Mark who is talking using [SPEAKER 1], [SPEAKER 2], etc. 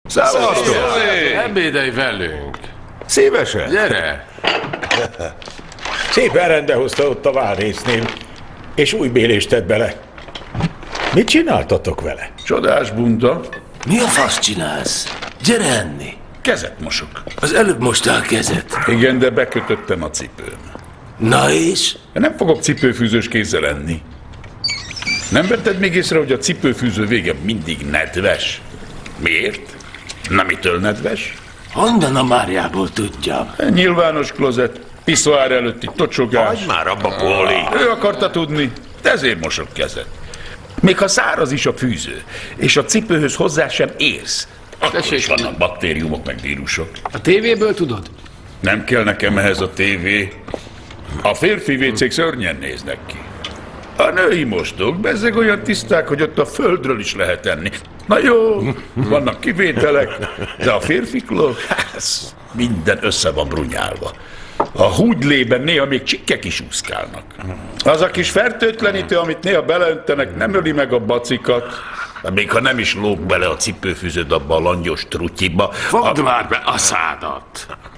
[SPEAKER 1] Szevasztok!
[SPEAKER 2] Ebédelj velünk!
[SPEAKER 1] Szívesen!
[SPEAKER 2] Gyere!
[SPEAKER 1] Szépen rendbe hozta ott a válrésznél, és új bélést tett bele. Mit csináltatok vele?
[SPEAKER 3] Csodás bunta.
[SPEAKER 4] Mi a fasz csinálsz? Gyere enni.
[SPEAKER 3] Kezet mosok.
[SPEAKER 4] Az előbb mostál kezet.
[SPEAKER 3] Igen, de bekötöttem a cipőm.
[SPEAKER 4] Na és?
[SPEAKER 3] Nem fogok cipőfűzős kézzel enni. Nem vetted még észre, hogy a cipőfűző vége mindig nedves? Miért? Na mitől nedves?
[SPEAKER 4] Honnan a Máriából tudjam?
[SPEAKER 3] Nyilvános klozet, piszoár előtti tocsogás.
[SPEAKER 1] Hagyd már abba, Póli!
[SPEAKER 3] Ő akarta tudni, de ezért mosok kezet. Még ha száraz is a fűző, és a cipőhöz hozzá sem érsz, akkor is vannak baktériumok meg vírusok.
[SPEAKER 2] A tévéből tudod?
[SPEAKER 3] Nem kell nekem ehhez a tévé. A férfi vécék szörnyen néznek ki. A női mosdók bezzeg olyan tiszták, hogy ott a földről is lehet enni. Na jó, vannak kivételek, de a férfiklók, minden össze van brunyálva. A húgylében néha még csikkek is úszkálnak. Az a kis fertőtlenítő, amit néha beleöntenek, nem öli meg a bacikat. Még ha nem is lóg bele a cipőfűződ abba a langyos trutyiba.
[SPEAKER 2] Fogd már be a szádat!